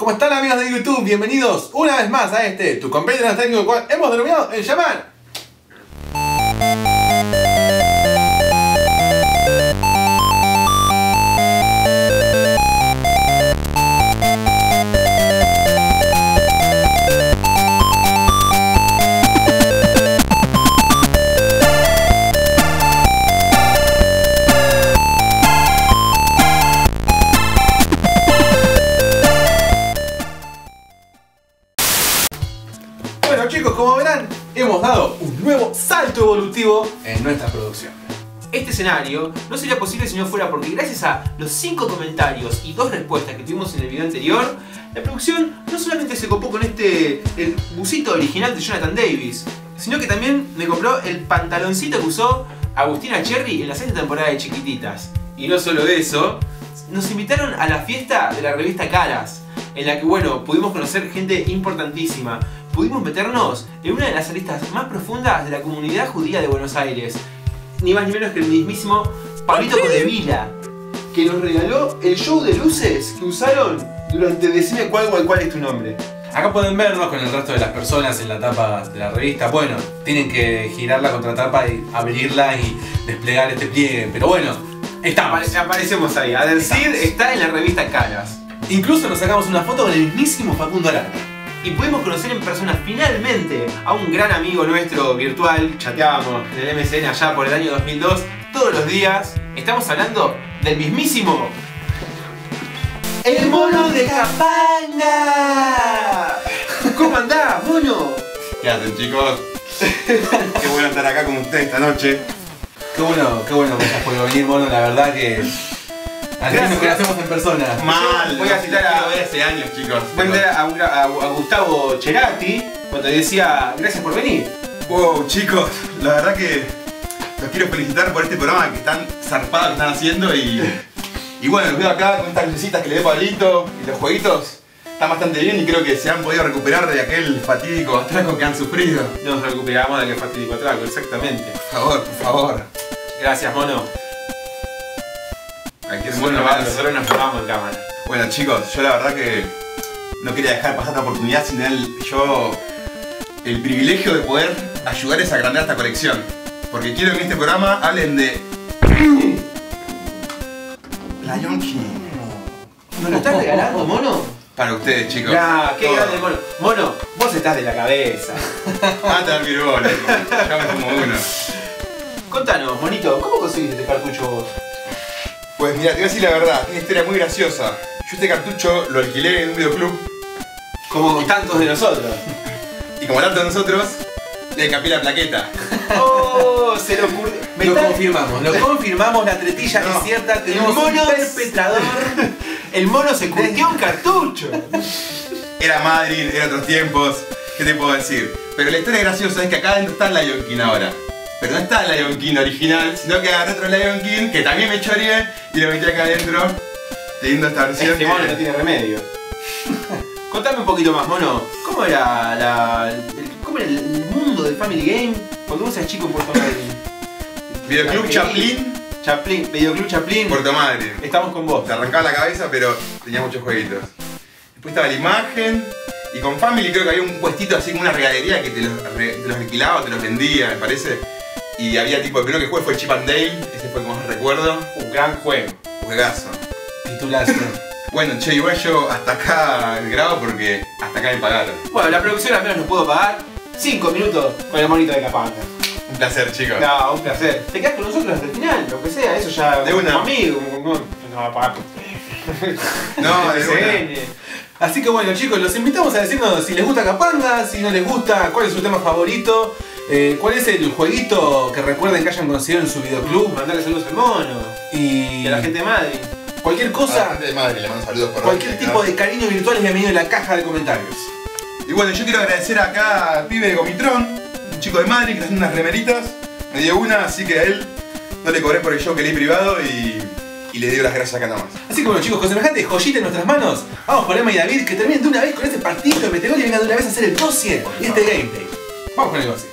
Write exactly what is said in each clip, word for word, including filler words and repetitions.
¿Cómo están, amigos de YouTube? Bienvenidos una vez más a este, tu compendio nostálgico, el cual hemos denominado el Llamar. Bueno, chicos, como verán, hemos dado un nuevo salto evolutivo en nuestra producción. Este escenario no sería posible si no fuera porque gracias a los cinco comentarios y dos respuestas que tuvimos en el video anterior, la producción no solamente se copó con este el busito original de Jonathan Davis, sino que también me compró el pantaloncito que usó Agustina Cherry en la sexta temporada de Chiquititas. Y no solo eso, nos invitaron a la fiesta de la revista Caras, en la que, bueno, pudimos conocer gente importantísima. Pudimos meternos en una de las aristas más profundas de la comunidad judía de Buenos Aires. Ni más ni menos que el mismísimo Pablito Codevila, que nos regaló el show de luces que usaron durante Decime cuál o cuál es tu nombre. Acá pueden vernos con el resto de las personas en la tapa de la revista. Bueno, tienen que girar la contratapa y abrirla y desplegar este pliegue, pero bueno, estamos. Apare aparecemos ahí. Adelcid está en la revista Caras. Incluso nos sacamos una foto con el mismísimo Facundo Arana. Y pudimos conocer en persona finalmente a un gran amigo nuestro virtual. Chateábamos en el M S N allá por el año dos mil dos, todos los días. Estamos hablando del mismísimo el mono de Capanga. ¿Cómo andás, mono? ¿Qué hacen, chicos? Qué bueno estar acá con ustedes esta noche. Qué bueno, qué bueno que hayas podido venir, mono, la verdad que... Así nos conocemos en persona. Mal. Voy a citar a... hace años, chicos. Voy a citar a, un- a- a Gustavo Cerati cuando decía gracias por venir. Wow, chicos, la verdad que los quiero felicitar por este programa que están zarpados que están haciendo y... Y bueno, los veo acá con estas lucecitas que le dé Pablito y los jueguitos están bastante bien y creo que se han podido recuperar de aquel fatídico atraco que han sufrido. Nos recuperamos de aquel fatídico atraco, exactamente. Por favor, por favor. Gracias, mono. Cualquier Bueno, mono va, más. nosotros nos formamos en cámara. Bueno, chicos, yo la verdad que no quería dejar pasar esta oportunidad sin tener yo el privilegio de poder ayudarles a agrandar esta colección. Porque quiero que en este programa hablen de Lion King. ¿Nos lo estás regalando, mono? Para ustedes, chicos. Ya, qué Todo. grande, mono. Mono, vos estás de la cabeza. Mata al virgo, loco. Ya me como uno. Contanos, monito, ¿cómo conseguiste este cartucho vos? Pues mira, te voy a decir la verdad, tiene una historia muy graciosa. Yo este cartucho lo alquilé en un videoclub Como tantos de nosotros. y como tanto de nosotros, le cambié la plaqueta. Oh, se lo ocurrió. Me Lo está- confirmamos, lo confirmamos, la tretilla No. es cierta, El tenemos mono un perpetrador. El mono se curtió un cartucho. Era Madrid, eran otros tiempos, ¿qué te puedo decir? Pero la historia graciosa es que acá adentro está el Lion King ahora. Pero no está el Lion King original, sino que agarré otro Lion King que también me choreé y lo metí acá adentro, teniendo esta versión. Este que- mono no tiene remedio. Contame un poquito más, mono. ¿Cómo era la, el, cómo era el mundo del Family Game cuando vos eras chico en Puerto Madryn? Videoclub Chaplin, Chaplin, Videoclub Chaplin. Puerto Madryn. Estamos con vos. Te arrancaba la cabeza, pero tenía muchos jueguitos. Después estaba la imagen. Y con Family creo que había un puestito así como una regalería que te los, re- te los alquilaba o te los vendía, me parece. Y había tipo, el primero que jugué fue Chip and Dale, ese fue como más recuerdo. Un gran juego. Juegazo. Titulazo. Bueno, che, igual yo hasta acá grabo porque hasta acá me pagaron. Bueno, la producción al menos nos pudo pagar cinco minutos con el monito de Capanga. Un placer, chicos. No, un placer. Te quedas con nosotros hasta el final, lo que sea, eso ya De como una. amigo, como, como, no va a pagar. No, de una. C N. Así que bueno, chicos, los invitamos a decirnos si les gusta Capanga, si no les gusta, cuál es su tema favorito, eh, cuál es el jueguito que recuerden que hayan conocido en su videoclub. Mandarle saludos al mono Y y a la gente de Madrid. cualquier A la cosa, gente de Madrid le mando saludos por cualquier acá. tipo de cariño virtual es bienvenido en la caja de comentarios. Y bueno, yo quiero agradecer acá al pibe de Gomitron, un chico de Madrid que está haciendo unas remeritas. Me dio una, así que a él no le cobré por el show que le di privado y, y le dio las gracias acá nomás. Así que bueno, chicos, con semejante joyita en nuestras manos, vamos por Emma y David que terminen de una vez con este partido de Metegol y vengan de una vez a hacer el dossier y este gameplay. Vamos con el dossier.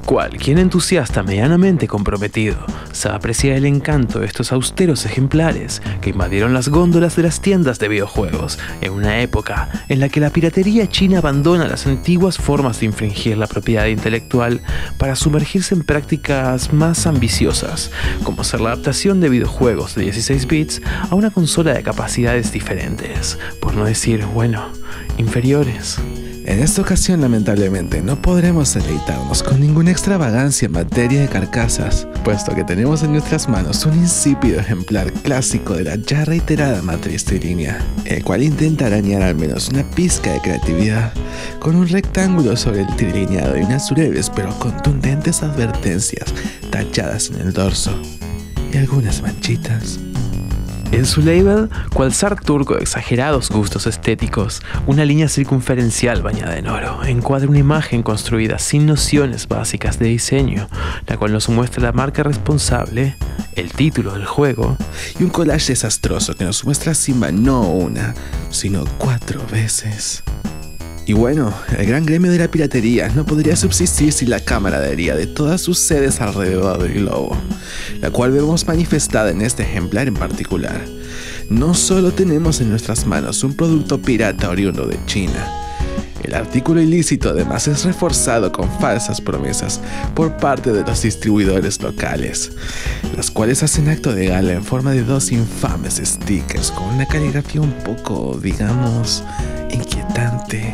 Cualquier entusiasta medianamente comprometido sabe apreciar el encanto de estos austeros ejemplares que invadieron las góndolas de las tiendas de videojuegos en una época en la que la piratería china abandona las antiguas formas de infringir la propiedad intelectual para sumergirse en prácticas más ambiciosas, como hacer la adaptación de videojuegos de dieciséis bits a una consola de capacidades diferentes, por no decir, bueno, inferiores. En esta ocasión, lamentablemente, no podremos deleitarnos con ninguna extravagancia en materia de carcasas, puesto que tenemos en nuestras manos un insípido ejemplar clásico de la ya reiterada matriz trilínea, el cual intenta arañar al menos una pizca de creatividad, con un rectángulo sobre el trilineado y unas breves pero contundentes advertencias talladas en el dorso, y algunas manchitas. En su label, cual zar turco de exagerados gustos estéticos, una línea circunferencial bañada en oro encuadra una imagen construida sin nociones básicas de diseño, la cual nos muestra la marca responsable, el título del juego y un collage desastroso que nos muestra a Simba no una, sino cuatro veces. Y bueno, el gran gremio de la piratería no podría subsistir sin la camaradería de todas sus sedes alrededor del globo, la cual vemos manifestada en este ejemplar en particular. No solo tenemos en nuestras manos un producto pirata oriundo de China, el artículo ilícito además es reforzado con falsas promesas por parte de los distribuidores locales, las cuales hacen acto de gala en forma de dos infames stickers con una caligrafía un poco, digamos, inquietante.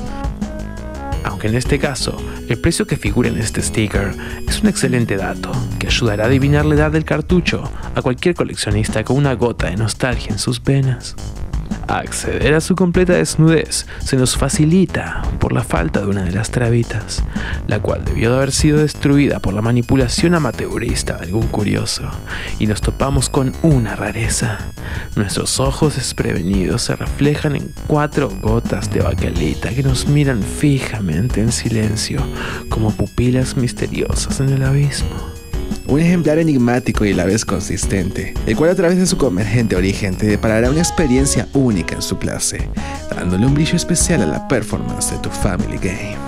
Aunque en este caso, el precio que figura en este sticker es un excelente dato que ayudará a adivinar la edad del cartucho a cualquier coleccionista con una gota de nostalgia en sus venas. Acceder a su completa desnudez se nos facilita por la falta de una de las trabitas, la cual debió de haber sido destruida por la manipulación amateurista de algún curioso, y nos topamos con una rareza. Nuestros ojos desprevenidos se reflejan en cuatro gotas de baquelita que nos miran fijamente en silencio, como pupilas misteriosas en el abismo. Un ejemplar enigmático y a la vez consistente, el cual a través de su convergente origen te deparará una experiencia única en su clase, dándole un brillo especial a la performance de tu Family Game.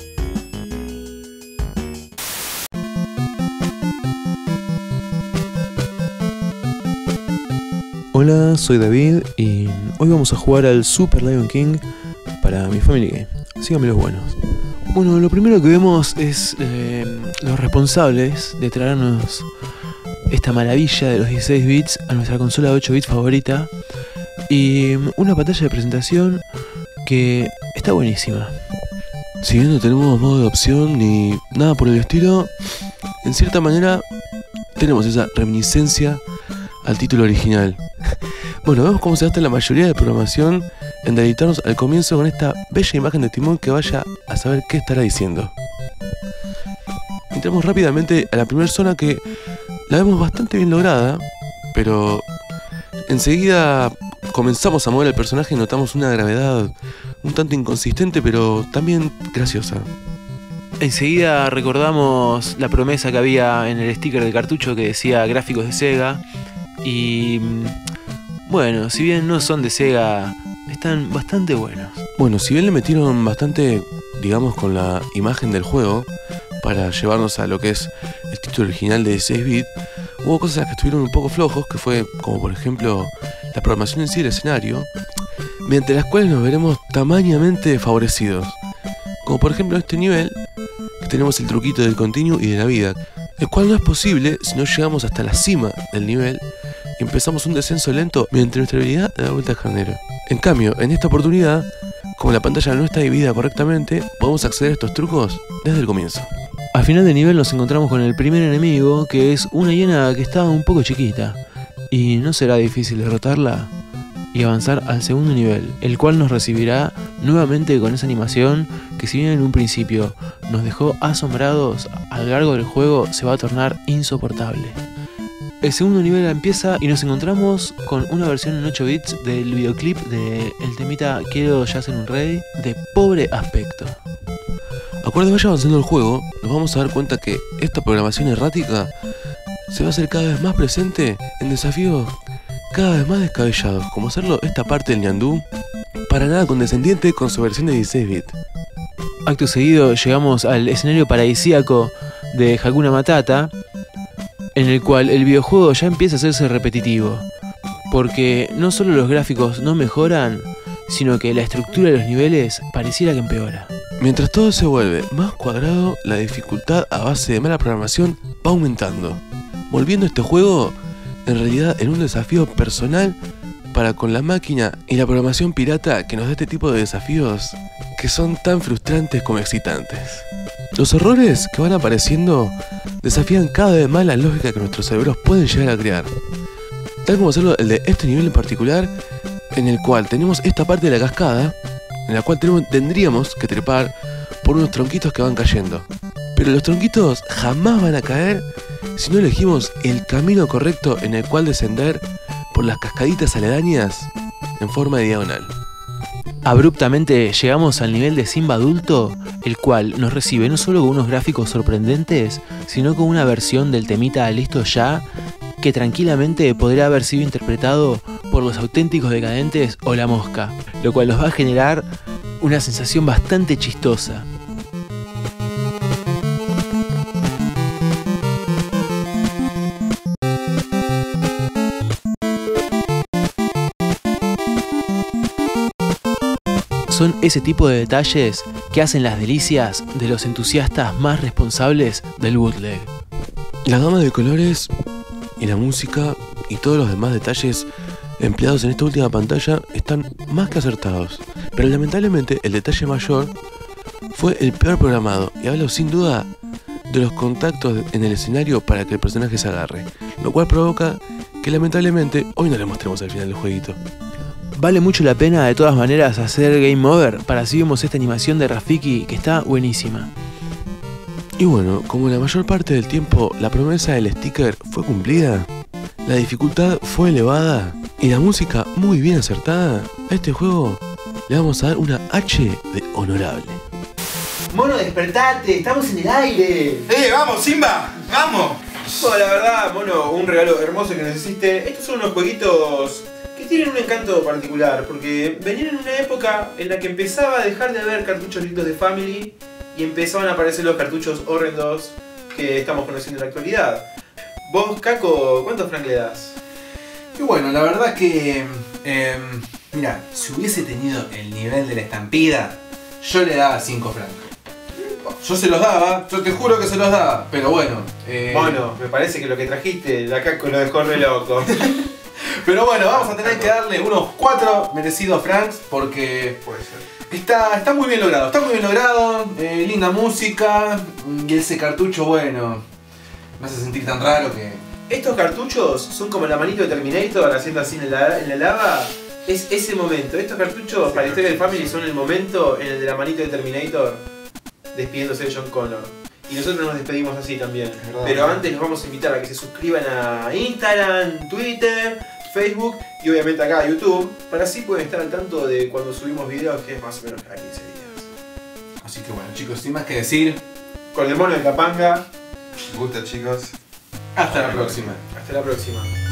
Hola, soy David y hoy vamos a jugar al Super Lion King para mi Family Game. Síganme los buenos. Bueno, lo primero que vemos es eh, los responsables de traernos esta maravilla de los dieciséis bits a nuestra consola de ocho bits favorita y una pantalla de presentación que está buenísima. Si bien no tenemos modo de opción ni nada por el estilo, en cierta manera tenemos esa reminiscencia al título original. Bueno, vemos cómo se gasta la mayoría de programación en deleitarnos al comienzo con esta bella imagen de Timón que vaya a saber qué estará diciendo. Entramos rápidamente a la primera zona que la vemos bastante bien lograda, pero enseguida comenzamos a mover el personaje y notamos una gravedad un tanto inconsistente pero también graciosa. Enseguida recordamos la promesa que había en el sticker del cartucho que decía gráficos de Sega y bueno, si bien no son de Sega, están bastante buenos. Bueno, si bien le metieron bastante, digamos, con la imagen del juego para llevarnos a lo que es el título original de dieciséis bits, hubo cosas que estuvieron un poco flojos, que fue como por ejemplo la programación en sí del escenario, mediante las cuales nos veremos tamañamente favorecidos. Como por ejemplo en este nivel, que tenemos el truquito del continuo y de la vida, el cual no es posible si no llegamos hasta la cima del nivel y empezamos un descenso lento mediante nuestra habilidad de la vuelta al carnero. En cambio, en esta oportunidad, como la pantalla no está dividida correctamente, podemos acceder a estos trucos desde el comienzo. Al final del nivel nos encontramos con el primer enemigo, que es una hiena que está un poco chiquita, y no será difícil derrotarla y avanzar al segundo nivel, el cual nos recibirá nuevamente con esa animación que, si bien en un principio nos dejó asombrados, a lo largo del juego se va a tornar insoportable. El segundo nivel empieza y nos encontramos con una versión en ocho bits del videoclip de el temita Quiero ya ser un rey, de pobre aspecto. Acorde vaya avanzando el juego, nos vamos a dar cuenta que esta programación errática se va a hacer cada vez más presente en desafíos cada vez más descabellados, como hacerlo esta parte del ñandú, para nada condescendiente con su versión de dieciséis bits. Acto seguido llegamos al escenario paradisíaco de Hakuna Matata, en el cual el videojuego ya empieza a hacerse repetitivo, porque no solo los gráficos no mejoran, sino que la estructura de los niveles pareciera que empeora. Mientras todo se vuelve más cuadrado, la dificultad a base de mala programación va aumentando, volviendo este juego en realidad en un desafío personal para con la máquina y la programación pirata que nos da este tipo de desafíos que son tan frustrantes como excitantes. Los errores que van apareciendo desafían cada vez más la lógica que nuestros cerebros pueden llegar a crear, tal como hacerlo el de este nivel en particular, en el cual tenemos esta parte de la cascada, en la cual tenemos, tendríamos que trepar por unos tronquitos que van cayendo. Pero los tronquitos jamás van a caer si no elegimos el camino correcto en el cual descender por las cascaditas aledañas en forma de diagonal. Abruptamente llegamos al nivel de Simba adulto, el cual nos recibe no solo con unos gráficos sorprendentes, sino con una versión del temita Listo Ya, que tranquilamente podría haber sido interpretado por los auténticos decadentes o La Mosca, lo cual nos va a generar una sensación bastante chistosa. Son ese tipo de detalles que hacen las delicias de los entusiastas más responsables del bootleg. La gama de colores y la música y todos los demás detalles empleados en esta última pantalla están más que acertados, pero lamentablemente el detalle mayor fue el peor programado, y hablo sin duda de los contactos en el escenario para que el personaje se agarre, lo cual provoca que lamentablemente hoy no le mostremos el final del jueguito. Vale mucho la pena de todas maneras hacer Game Over para así vemos esta animación de Rafiki que está buenísima. Y bueno, como la mayor parte del tiempo la promesa del sticker fue cumplida, la dificultad fue elevada y la música muy bien acertada, a este juego le vamos a dar una H de honorable. Mono, despertate, estamos en el aire. ¡Eh, vamos, Simba! ¡Vamos! Bueno, la verdad, Mono, un regalo hermoso que nos hiciste. Estos son unos jueguitos que tienen un encanto particular, porque venían en una época en la que empezaba a dejar de haber cartuchos lindos de Family y empezaban a aparecer los cartuchos horrendos que estamos conociendo en la actualidad. Vos, Caco, ¿cuántos frank le das? Y bueno, la verdad que... Eh, mira, si hubiese tenido el nivel de la estampida, yo le daba cinco francos. Yo se los daba, yo te juro que se los daba, pero bueno... Eh... Bueno, me parece que lo que trajiste, la Caco lo dejó re loco. Pero bueno, vamos a tener que darle unos cuatro merecidos francs porque... Puede ser. Está, está muy bien logrado, está muy bien logrado, eh, linda música y ese cartucho, bueno, me hace sentir tan raro que... Estos cartuchos son como la manito de Terminator haciendo así en la, en la lava. Es ese momento. Estos cartuchos sí, para la historia del Family son el momento en el de la manito de Terminator despidiéndose de John Connor. Y nosotros nos despedimos así también. Verdad, Pero ¿no? antes los vamos a invitar a que se suscriban a Instagram, Twitter, Facebook y obviamente acá a YouTube, para así pueden estar al tanto de cuando subimos videos, que es más o menos cada quince días. Así que bueno chicos, sin más que decir, Con el mono de Capanga, Me gusta, chicos. hasta la próxima. hasta la próxima.